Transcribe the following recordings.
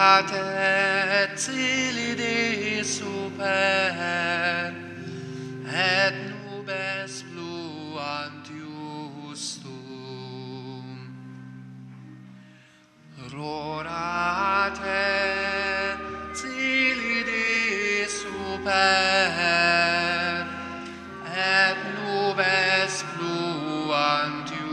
et celi Dei super, et nubes pluant justum. Rorat et celi Dei super, et nubes pluant justum.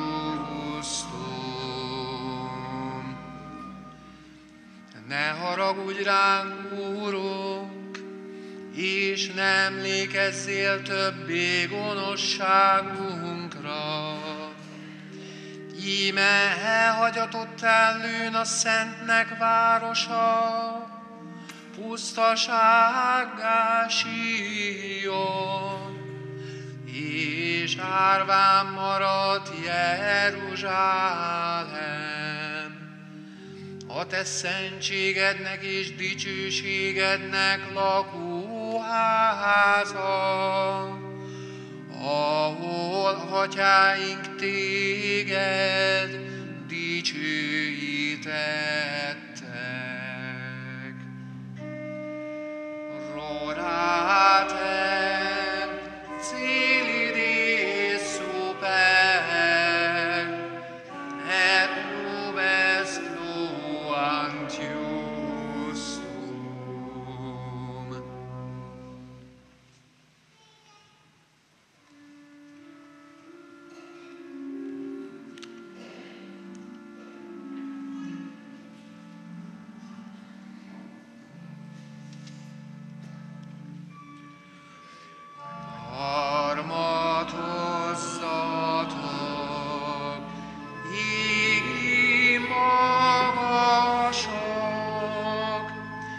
Ne haragudj ránk, Úrunk, és ne emlékezzél többé gonoszságunkra. Íme elhagyatottá lőn a Szentnek városa, pusztasággá sírjon, és árván maradt Jeruzsálem. A te szentségednek és dicsőségednek lakóháza, ahol atyáink téged dicsőítettek. Rorate celi Dei super, et nubes pluant justum. Harmat hozzatok, égi magasok,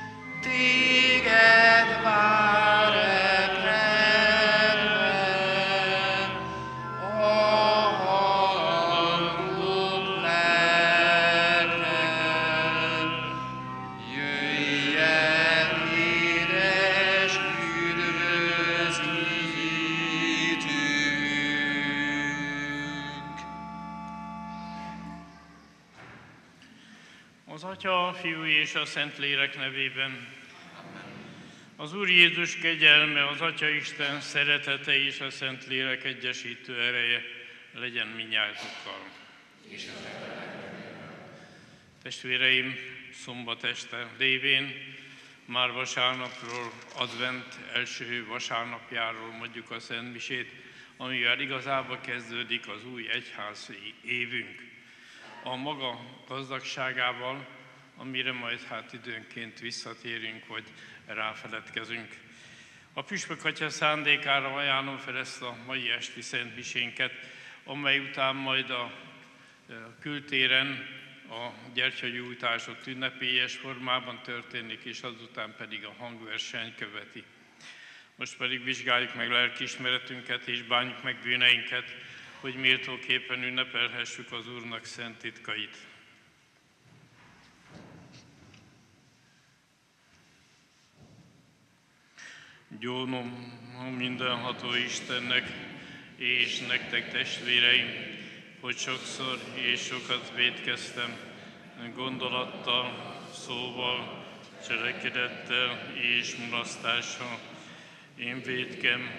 téged vár epredben, a hallott lelked. Jöjj el, édes üdvözítőnk! Az Atya, a Fiú és a Szentlélek nevében. Az Úr Jézus kegyelme, az Atya Isten szeretete és a Szentlélek egyesítő ereje legyen mindnyájatokkal. Testvéreim, szombat este lévén, már vasárnapról, advent első vasárnapjáról mondjuk a Szentmisét, amivel igazából kezdődik az új egyházi évünk. A maga gazdagságával, amire majd időnként visszatérünk, vagy ráfeledkezünk. A Püspök Atya szándékára ajánlom fel ezt a mai esti szentmisénket, amely után majd a kültéren a gyertyagyújtások ünnepélyes formában történik, és azután pedig a hangverseny követi. Most pedig vizsgáljuk meg lelkiismeretünket és bánjuk meg bűneinket, hogy méltóképpen ünnepelhessük az Úrnak szent titkait. Gyónom a mindenható Istennek és nektek, testvéreim, hogy sokszor és sokat vétkeztem gondolattal, szóval, cselekedettel és mulasztással. Én vétkem,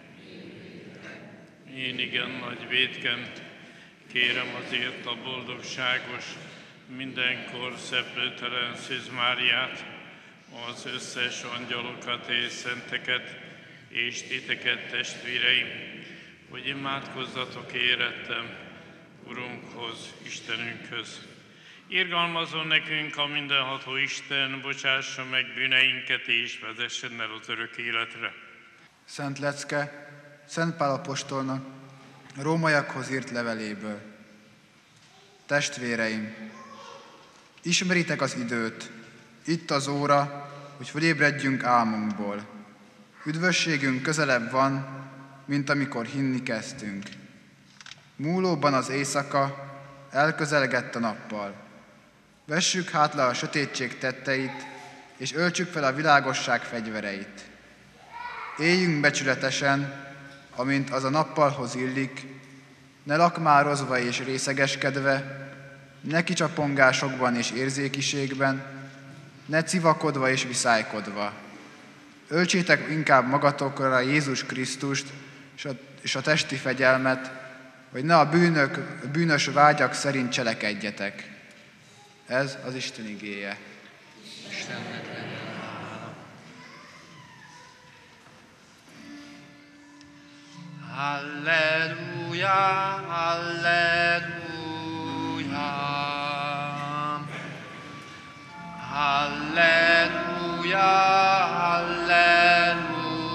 én igen nagy vétkem, kérem azért a boldogságos, mindenkor szeplőtelen Szűz Máriát, az összes angyalokat és szenteket, és titeket, testvéreim, hogy imádkozzatok érettem Urunkhoz, Istenünkhöz. Irgalmazzon nekünk a mindenható Isten, bocsássa meg bűneinket és vezessen el az örök életre. Szent lecke Szent Pál apostolnak a rómaiakhoz írt leveléből. Testvéreim, ismeritek az időt, itt az óra, hogy felébredjünk álmunkból. Üdvösségünk közelebb van, mint amikor hinni kezdtünk. Múlóban az éjszaka, elközelgett a nappal. Vessük hát le a sötétség tetteit, és öltsük fel a világosság fegyvereit. Éljünk becsületesen, amint az a nappalhoz illik, ne lakmározva és részegeskedve, ne kicsapongásokban és érzékiségben, ne civakodva és viszálykodva. Öltsétek inkább magatokra Jézus Krisztust és a testi fegyelmet, hogy ne a bűnös vágyak szerint cselekedjetek. Ez az Isten igéje. Istennek legyen hála. Halleluja, halleluja. Halleluja, halleluja.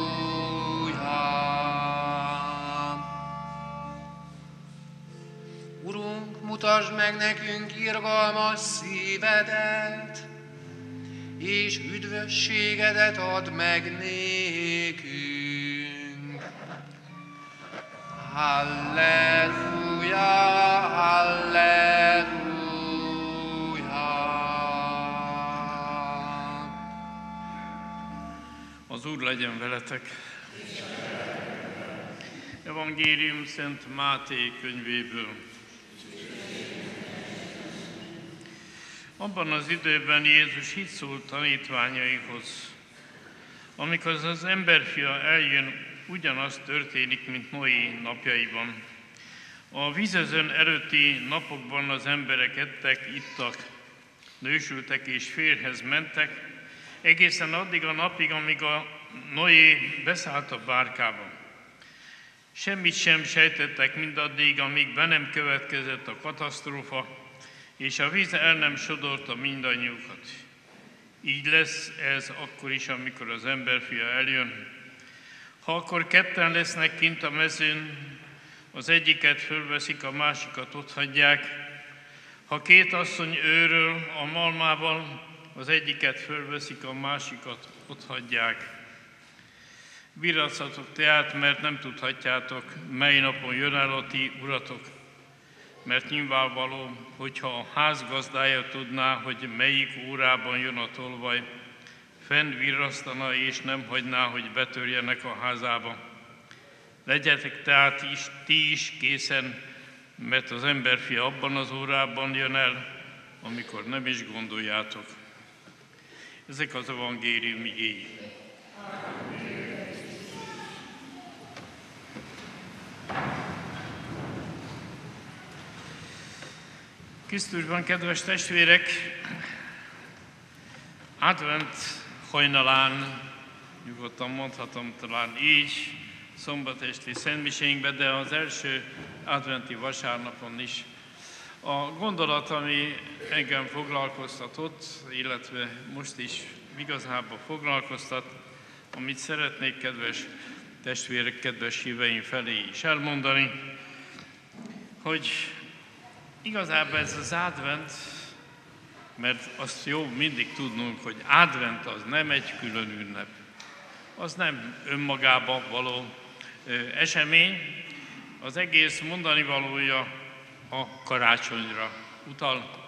Urunk, mutasd meg nekünk irgalmas szívedet, és üdvösségedet add meg nékünk. Halleluja, halleluja. Az Úr legyen veletek. Evangélium Szent Máté könyvéből. Abban az időben Jézus így szólt tanítványaihoz: amikor az emberfia eljön, ugyanaz történik, mint Noé napjaiban. A vízözön előtti napokban az emberek ettek, ittak, nősültek és férjhez mentek, egészen addig a napig, amíg a Noé beszállt a bárkába. Semmit sem sejtettek mindaddig, amíg be nem következett a katasztrófa, és a víz el nem sodorta mindannyiukat. Így lesz ez akkor is, amikor az emberfia eljön. Ha akkor ketten lesznek kint a mezőn, az egyiket fölveszik, a másikat otthagyják. Ha két asszony őröl a malmával, az egyiket fölveszik, a másikat otthagyják. Virassatok tehát, mert nem tudhatjátok, mely napon jön el a ti uratok. Mert nyilvánvaló, hogyha a ház gazdája tudná, hogy melyik órában jön a tolvaj, fenn virrasztana és nem hagyná, hogy betörjenek a házába. Legyetek tehát ti is készen, mert az emberfia abban az órában jön el, amikor nem is gondoljátok. Ezek az evangélium igéi. Krisztusban, kedves testvérek, advent hajnalán, nyugodtan mondhatom talán így, szombatesti szentmisénkben, de az első adventi vasárnapon is. A gondolat, ami engem foglalkoztatott, illetve most is igazából foglalkoztat, amit szeretnék, kedves testvérek, kedves híveim felé is elmondani, hogy igazából ez az advent, mert azt jó mindig tudnunk, hogy advent az nem egy külön ünnep. Az nem önmagában való esemény, az egész mondani valója a karácsonyra utal.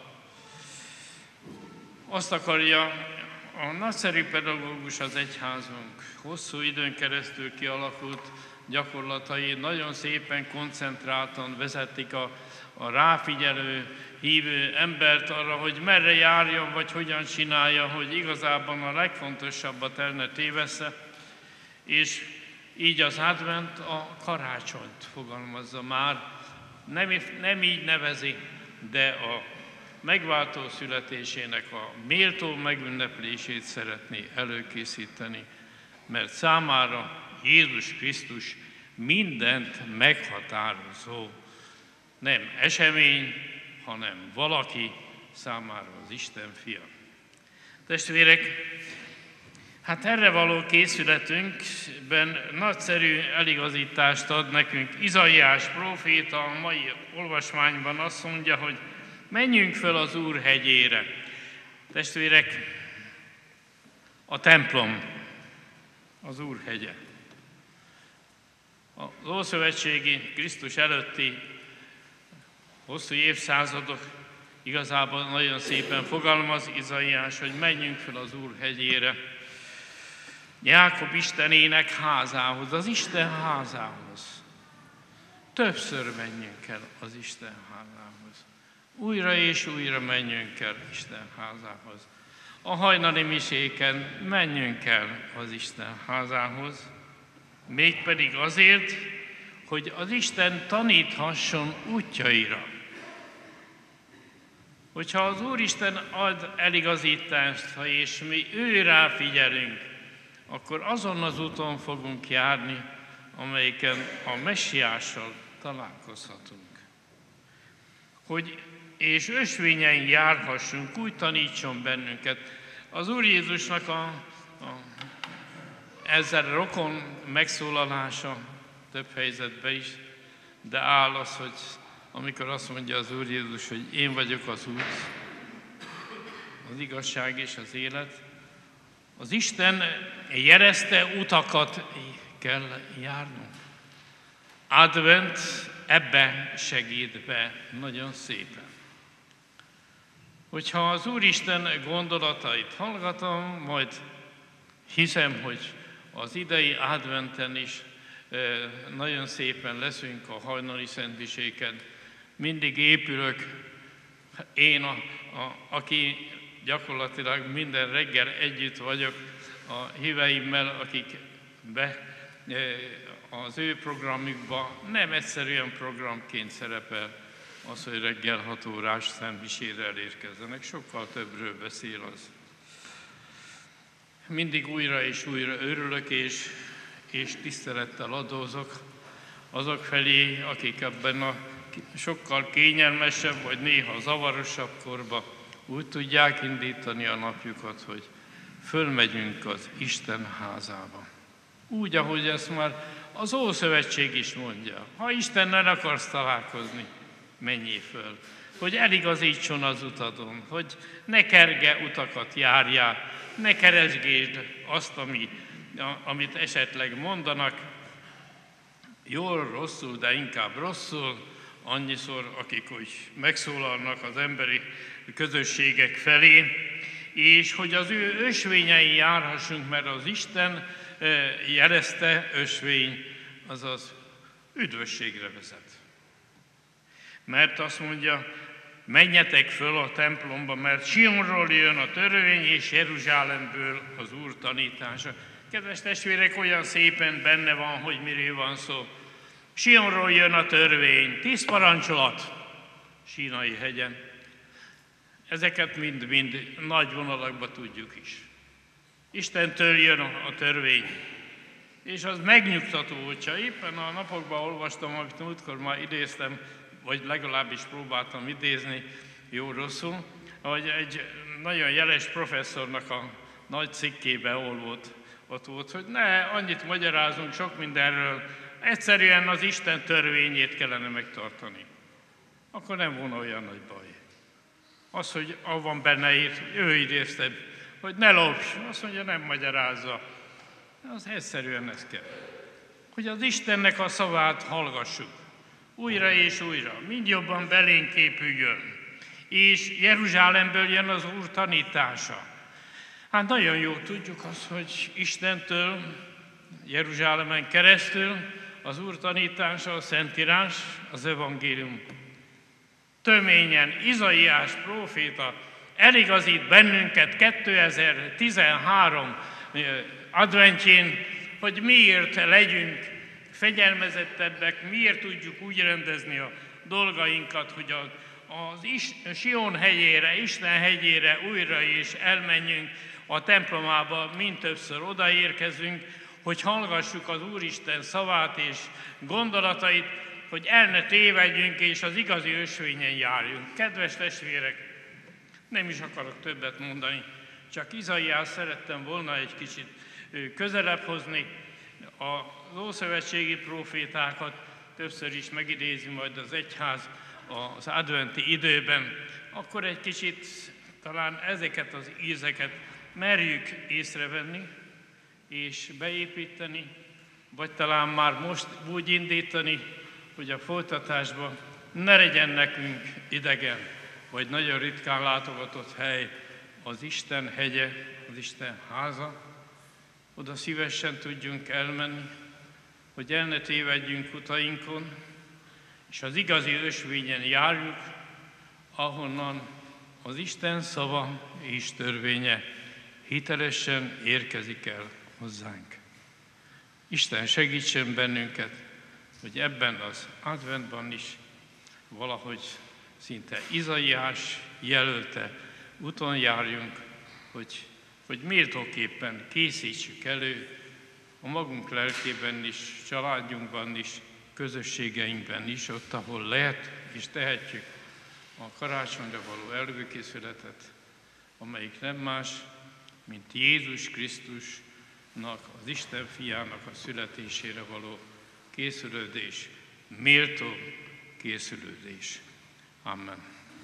Azt akarja a nagyszerű pedagógus, az egyházunk hosszú időn keresztül kialakult gyakorlatai nagyon szépen, koncentráltan vezetik a ráfigyelő, hívő embert arra, hogy merre járjon, vagy hogyan csinálja, hogy igazából a legfontosabbat el ne tévessze, és így az advent a karácsonyt fogalmazza már. Nem így nevezi, de a megváltó születésének a méltó megünneplését szeretné előkészíteni, mert számára Jézus Krisztus mindent meghatározó, nem esemény, hanem valaki, számára az Isten fia. Testvérek, hát erre való készületünkben nagyszerű eligazítást ad nekünk Izaiás próféta, a mai olvasmányban azt mondja, hogy menjünk föl az Úr hegyére. Testvérek, a templom az Úr hegye. Az ószövetségi, Krisztus előtti hosszú évszázadok igazából nagyon szépen fogalmaz Izaiás, hogy menjünk fel az Úr hegyére, Jákob istenének házához, az Isten házához. Többször menjünk el az Isten házához. Újra és újra menjünk el Isten házához. A hajnali miséken menjünk el az Isten házához, mégpedig azért, hogy az Isten taníthasson útjaira. Hogyha az Úristen ad eligazítást, és mi őrá figyelünk, akkor azon az úton fogunk járni, amelyiken a Messiással találkozhatunk. És ösvényen járhassunk, úgy tanítson bennünket. Az Úr Jézusnak ezzel rokon megszólalása több helyzetben is, de áll az, hogy amikor azt mondja az Úr Jézus, hogy én vagyok az út, az igazság és az élet, az Isten jelezte utakat kell járnunk. Advent ebbe segít be nagyon szépen. Hogyha az Úristen gondolatait hallgatom, majd hiszem, hogy az idei adventen is nagyon szépen leszünk a hajnali szentmiséken. Mindig épülök, én, aki gyakorlatilag minden reggel együtt vagyok a híveimmel, akik az ő programjukban nem egyszerűen programként szerepel az, hogy reggel 6 órás szentmisére elérkezzenek. Sokkal többről beszél az. Mindig újra és újra örülök, és tisztelettel adózok azok felé, akik ebben a sokkal kényelmesebb, vagy néha zavarosabb korban úgy tudják indítani a napjukat, hogy fölmegyünk az Isten házába. Úgy, ahogy ezt már az Ószövetség is mondja. Ha Istennel akarsz találkozni, menjél föl. Hogy eligazítson az utadon, hogy ne kerge utakat járjál, ne keresgésd azt, amit esetleg mondanak, jól, rosszul, de inkább rosszul, annyiszor, akik úgy megszólalnak az emberi közösségek felé, és hogy az ő ösvényein járhassunk, mert az Isten jelezte ösvény, azaz üdvösségre vezet. Mert azt mondja, menjetek föl a templomba, mert Sionról jön a törvény, és Jeruzsálemből az Úr tanítása. Kedves testvérek, olyan szépen benne van, hogy miről van szó. Sionról jön a törvény, 10 parancsolat Sínai hegyen. Ezeket mind-mind nagy vonalakban tudjuk is. Istentől jön a törvény. És az megnyugtató, hogyha éppen a napokban olvastam, amit múltkor már idéztem, vagy legalábbis próbáltam idézni, jó-rosszul, hogy egy nagyon jeles professzornak a nagy cikkében ott volt, hogy ne annyit magyarázunk sok mindenről, egyszerűen az Isten törvényét kellene megtartani. Akkor nem volna olyan nagy baj. Az, hogy van benne ő idézte, hogy ne lopj, azt mondja, nem magyarázza. Az egyszerűen ez kell. Hogy az Istennek a szavát hallgassuk. Újra és újra, mind jobban belénk épüljön. És Jeruzsálemből jön az Úr tanítása. Hát nagyon jól tudjuk azt, hogy Istentől, Jeruzsálemen keresztül az Úr tanítása, a Szentírás, az evangélium. Töményen Izaiás próféta eligazít bennünket 2013 adventjén, hogy miért legyünk fegyelmezettebbek, miért tudjuk úgy rendezni a dolgainkat, hogy az Sion hegyére, Isten hegyére újra is elmenjünk a templomába, mint többször odaérkezünk, hogy hallgassuk az Úristen szavát és gondolatait, hogy el ne tévedjünk és az igazi ösvényen járjunk. Kedves testvérek, nem is akarok többet mondani, csak Izaiás szerettem volna egy kicsit közelebb hozni. Az ószövetségi prófétákat többször is megidézi majd az egyház az adventi időben, akkor egy kicsit talán ezeket az ízeket merjük észrevenni és beépíteni, vagy talán már most úgy indítani, hogy a folytatásban ne legyen nekünk idegen, vagy nagyon ritkán látogatott hely az Isten hegye, az Isten háza. Oda szívesen tudjunk elmenni, hogy el ne tévedjünk utainkon, és az igazi ösvényen járjuk, ahonnan az Isten szava és törvénye hitelesen érkezik el hozzánk. Isten segítsen bennünket, hogy ebben az adventban is valahogy szinte Izaiás jelölte, úton járjunk, hogy méltóképpen készítsük elő a magunk lelkében is, családjunkban is, közösségeinkben is, ott, ahol lehet és tehetjük a karácsonyra való előkészületet, amelyik nem más, mint Jézus Krisztusnak, az Isten fiának a születésére való készülődés, méltó készülődés. Amen.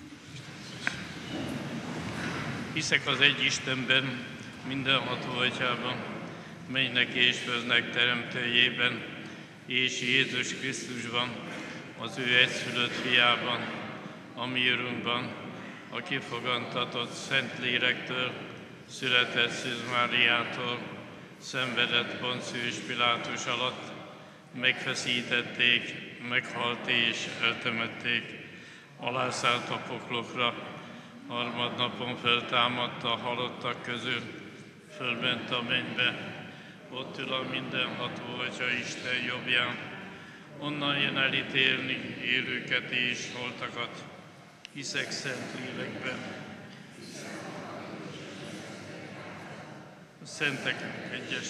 Hiszek az egy Istenben, mindenható Atyában, mennynek és földnek teremtőjében, és Jézus Krisztusban, az ő egyszülött fiában, a mi Urunkban, aki fogantatott Szentlélektől, született Szűz Máriától, szenvedett Poncius Pilátus alatt, megfeszítették, meghalt és eltemették, alászállt a poklokra, harmadnapon feltámadt a halottak közül, fölment a mennybe, ott ül a mindenható Atya Isten jobbján, onnan jön elítélni élőket és holtakat. Hiszek Szentlélekben, a szentek egyes,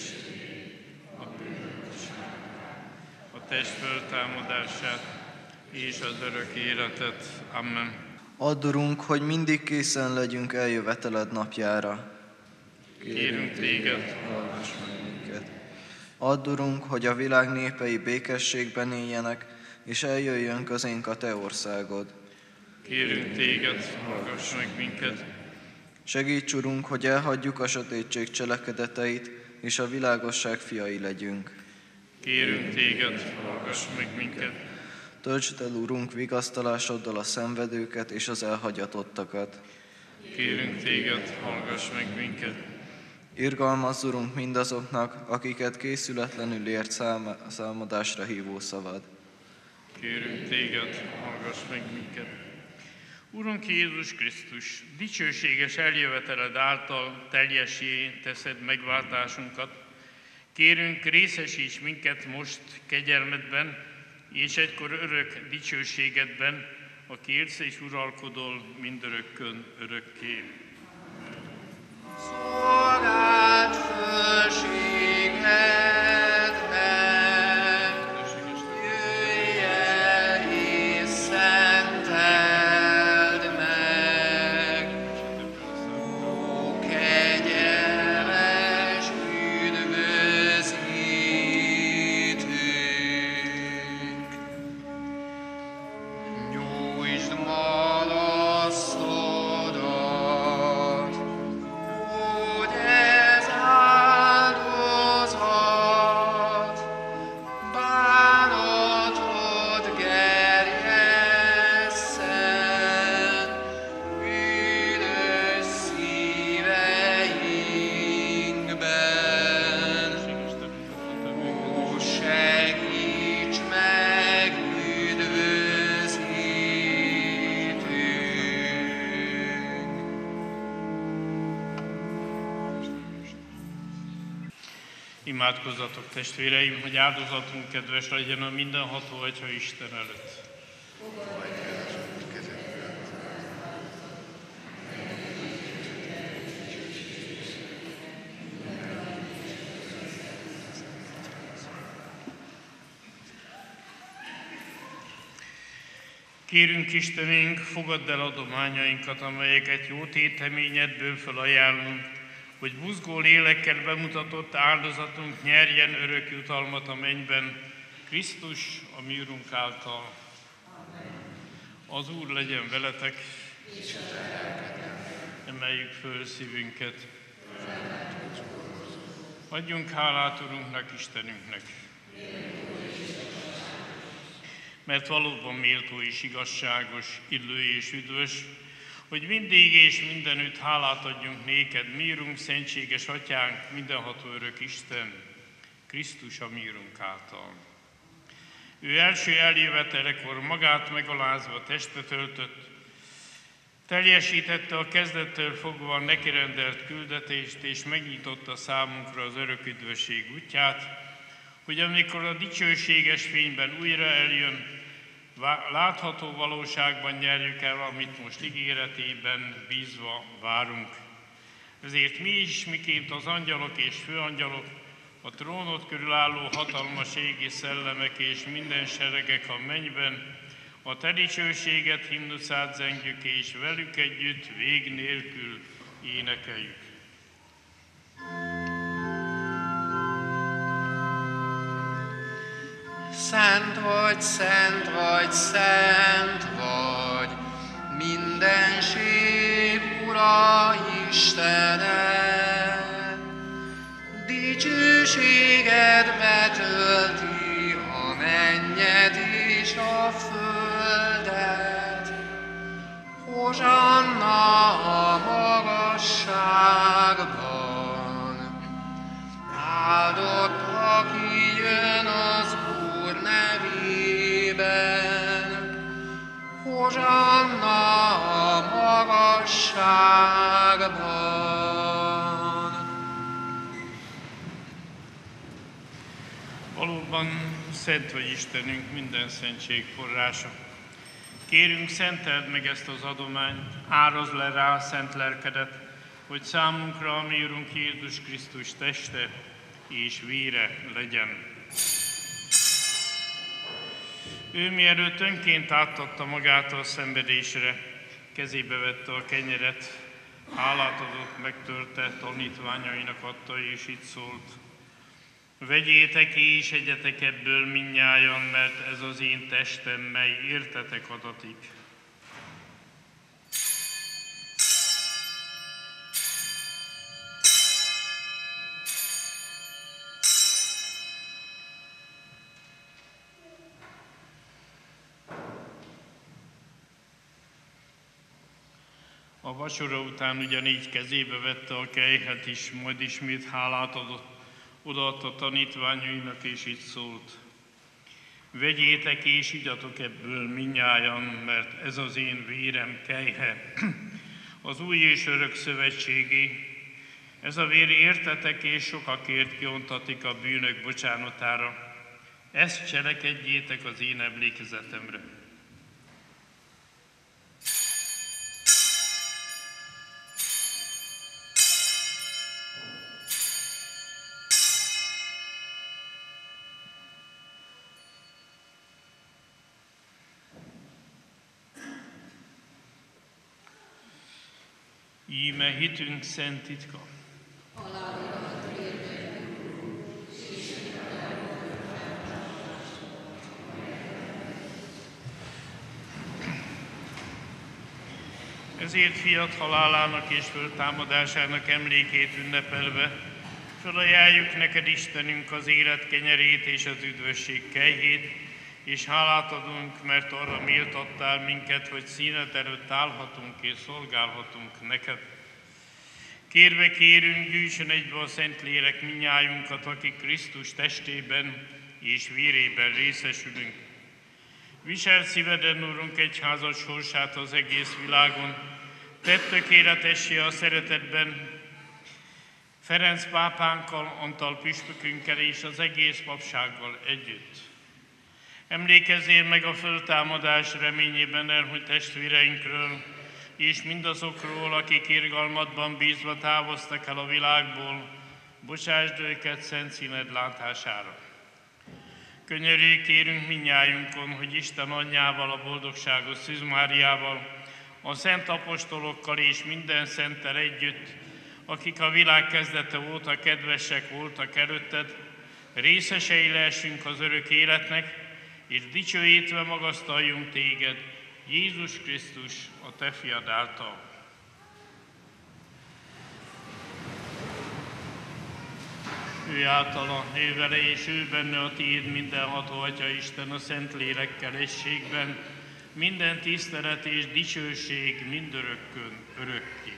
a test föltámadását és az örök életet. Amen. Add, Urunk, hogy mindig készen legyünk eljöveteled napjára. Kérünk téged, hallgass meg minket. Add, Urunk, hogy a világ népei békességben éljenek, és eljöjjön közénk a Te országod. Kérünk téged, hallgass meg minket. Segíts, Urunk, hogy elhagyjuk a sötétség cselekedeteit, és a világosság fiai legyünk. Kérünk téged, hallgass meg minket. Töltsd el, Urunk, vigasztalásoddal a szenvedőket és az elhagyatottakat. Kérünk téged, hallgass meg minket. Irgalmazz, Urunk, mindazoknak, akiket készületlenül ért számadásra hívó szavad. Kérünk téged, hallgass meg minket. Urunk Jézus Krisztus, dicsőséges eljöveteled által teljessé teszed megváltásunkat. Kérünk, részesíts minket most kegyelmedben, és egykor örök dicsőségedben, aki élsz és uralkodol mindörökkön örökké. Szolgáld fölségedben, jöjj el és szenteld meg, ó kegyelmes üdvözítőnk. Nyújtsd malasztodat, hogy ez áldozat, bánatod gerjesszen bűnös szíveinkben. Ó, segíts meg, üdvözítőnk! Imádkozzatok, testvéreim, hogy áldozatunk kedves legyen a mindenható Atya Isten előtt. Kérünk Istenünk, fogadd el adományainkat, amelyeket jó téteményedből felajánlunk, hogy buzgó lélekkel bemutatott áldozatunk nyerjen örök jutalmat a mennyben, Krisztus, a mi Urunk által. Az Úr legyen veletek, emeljük föl szívünket. Adjunk hálát Urunknak, Istenünknek. Mert valóban méltó és igazságos, illő és üdvös, hogy mindig és mindenütt hálát adjunk néked, mi Urunk, szentséges Atyánk, mindenható örök Isten, Krisztus a mi Urunk által. Ő első eljövetelekor magát megalázva testet öltött, Teljesítette a kezdettől fogva a neki rendelt küldetést, és megnyitotta számunkra az örök üdvösség útját, hogy amikor a dicsőséges fényben újra eljön, látható valóságban nyerjük el, amit most ígéretében bízva várunk. Ezért mi is, miként az angyalok és főangyalok, a trónot körül álló hatalmas égi szellemek és minden seregek a mennyben, a te dicsőséget himnuszát zengjük, és velük együtt vég nélkül énekeljük. Szent vagy, szent vagy, szent vagy, mindenség Ura Istened. Dicsőséged betölti a mennyet és a földet. Hozsanna a magasságban, áldott, aki jön az Úr nevében. Hozsanna a magasságban. Valóban szent vagy Istenünk, minden szentség forrása. Kérünk, szenteld meg ezt az adományt, árazd le rá a szent lelkedet, hogy számunkra a mi Urunk Jézus Krisztus teste és vére legyen. Ő mielőtt önként átadta magát a szenvedésre, kezébe vette a kenyeret, hálát adott, megtörte, tanítványainak adta, és így szólt: vegyétek és egyetek ebből mindnyájan, mert ez az én testem, mely értetek adatik. A vacsora után ugyanígy kezébe vette a kejhet is, majd ismét hálát adott, odaadta tanítványainak, és így szólt: vegyétek és igyatok ebből mindnyájan, mert ez az én vérem kejhe, az új és örök szövetségé. Ez a vér értetek és sokakért kiontatik a bűnök bocsánatára. Ezt cselekedjétek az én emlékezetemre. Íme hitünk szent titka. Ezért fiat halálának és föltámadásának emlékét ünnepelve felajánljuk neked, Istenünk, az élet kenyerét és az üdvösség kejhét, és hálát adunk, mert arra méltattál minket, hogy színed előtt állhatunk és szolgálhatunk neked. Kérve kérünk, gyűjtsön egybe a Szentlélek mindnyájunkat, akik Krisztus testében és vérében részesülünk. Viseld szíveden, Urunk, egyházad sorsát az egész világon, tedd tökéletessé a szeretetben Ferenc pápánkkal, Antal püspökünkkel és az egész papsággal együtt. Emlékezzél meg a föltámadás reményében elhunyt testvéreinkről, és mindazokról, akik irgalmadban bízva távoztak el a világból, bocsásd őket szent színed látására. Könyörülj kérünk mindnyájunkon, hogy Isten anyjával, a boldogságos Szűz Máriával, a szent apostolokkal és minden szenttel együtt, akik a világ kezdete óta kedvesek voltak előtted, részesei lehessünk az örök életnek, és dicsőítve magasztaljunk téged, Jézus Krisztus, a te fiad által. Ő általa, ő vele és ő benne a tiéd mindenható Atya Isten a Szent Lélekkel egységben, minden tisztelet és dicsőség mindörökkön örökké.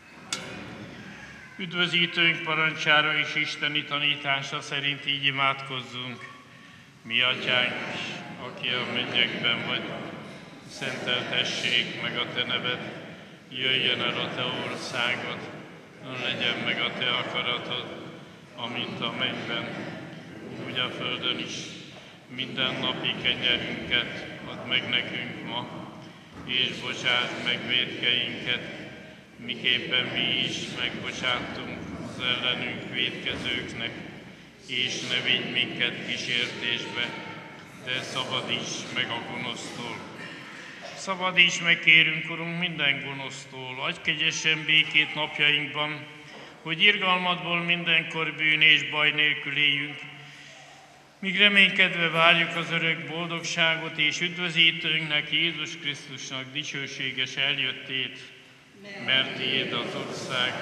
Üdvözítőnk parancsára és isteni tanítása szerint így imádkozzunk. Mi Atyánk, aki a mennyekben vagy, szenteltessék meg a te neved, Jöjjön el a te országod, legyen meg a te akaratod, amint a mennyben, úgy a földön is. Minden napi kenyerünket add meg nekünk ma, és bocsásd meg vétkeinket, miképpen mi is megbocsátunk az ellenünk vétkezőknek, és ne vigy minket kísértésbe, de szabadíts meg a gonosztól. Szabadíts meg, kérünk, Urunk, minden gonosztól, adj kegyesen békét napjainkban, hogy irgalmadból mindenkor bűn és baj nélkül éljünk, míg reménykedve várjuk az örök boldogságot és üdvözítőnknek, Jézus Krisztusnak dicsőséges eljöttét, mert tiéd az ország.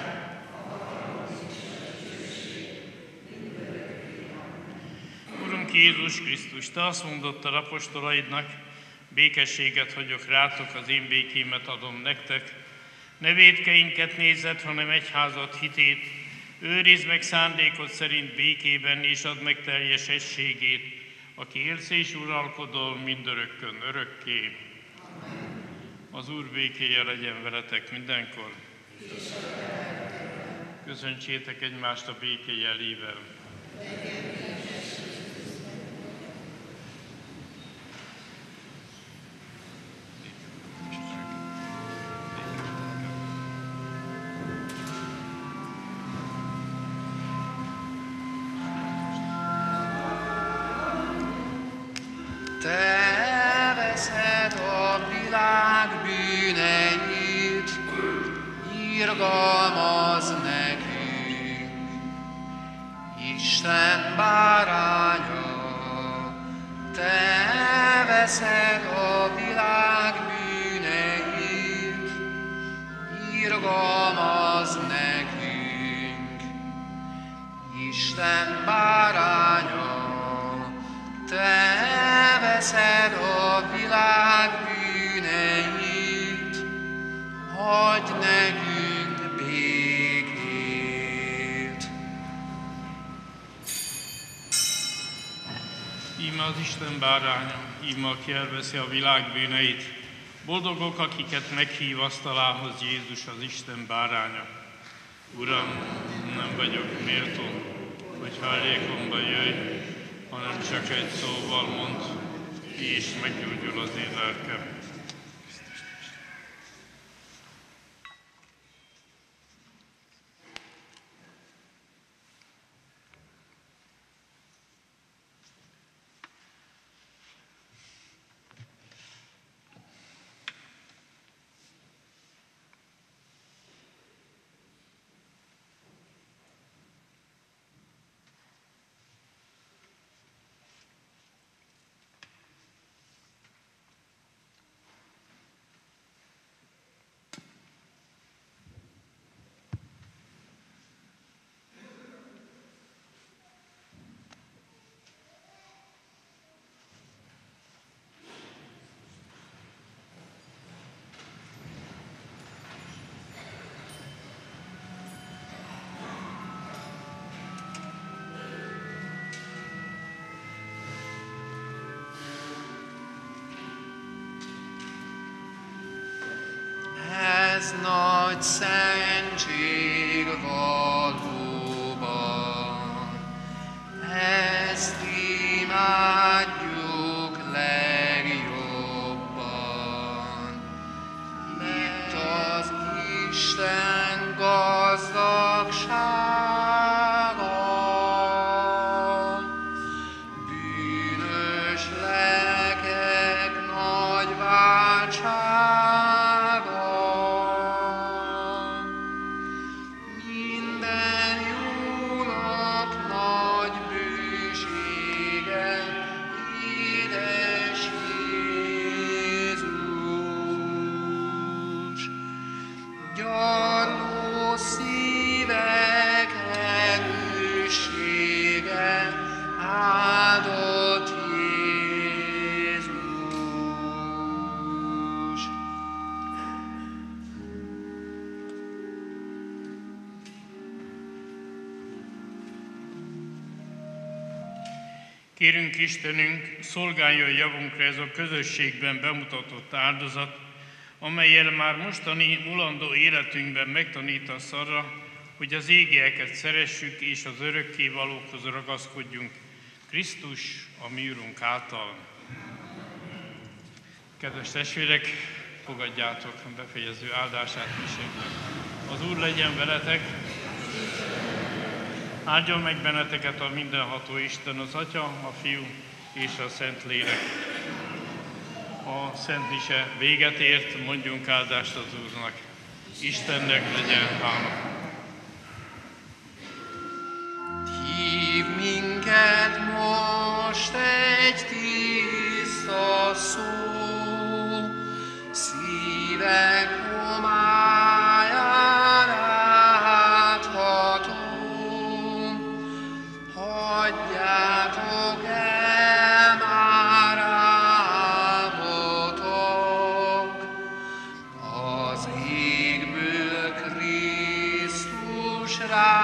Urunk Jézus Krisztus, te azt mondottad apostolaidnak, békességet hagyok rátok, az én békémet adom nektek. Ne vétkeinket nézed, hanem egyházad hitét, őrizd meg szándékod szerint békében, és add meg teljes egységét, aki élsz és uralkodol mindörökkön örökké. Az Úr békéje legyen veletek mindenkor. Köszöntsétek egymást a béke jelével. Te veszed a világ bűneit, irgalmaz nekünk. Isten báránya, te veszed a világ bűneit, irgalmaz nekünk. Isten báránya, te veszed a világ bűneit, adj nekünk békét. Íme az Isten báránya, íme aki elveszi a világ bűneit. Boldogok, akiket meghív asztalához Jézus, az Isten báránya. Uram, nem vagyok méltó, hogy hajlékomba jöjj, hanem csak egy szóval mondd, és meggyógyul az én lelkem. Ez nagy szentség valóban, ezt imádjuk legjobban. Itt az Isten gazdagsága, bűnös lelkek nagy váltsága. Kérünk Istenünk, szolgáljon javunkra ez a közösségben bemutatott áldozat, amellyel már mostani mulandó életünkben megtanítasz arra, hogy az égieket szeressük és az örökkévalókhoz ragaszkodjunk, Krisztus, a mi Urunk által. Kedves testvérek, fogadjátok a befejező áldását misénknek. Az Úr legyen veletek, áldjon meg benneteket a mindenható Isten, az Atya, a Fiú és a Szentlélek. A Szent Mise véget ért, mondjunk áldást az Úrnak. Istennek legyen hála. Hív minket most egy tiszta szó, szívek homályán átható. Hagyjátok el már álmotok, az égből Krisztus rá